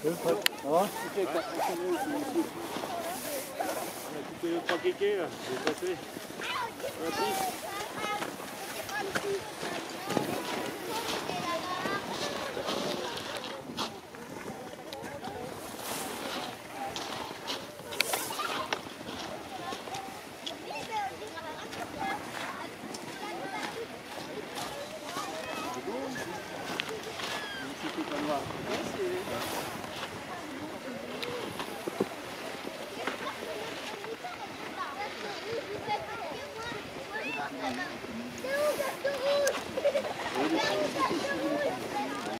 Ça va? On a coupé le 3 kékés là, j'ai passé. Merci.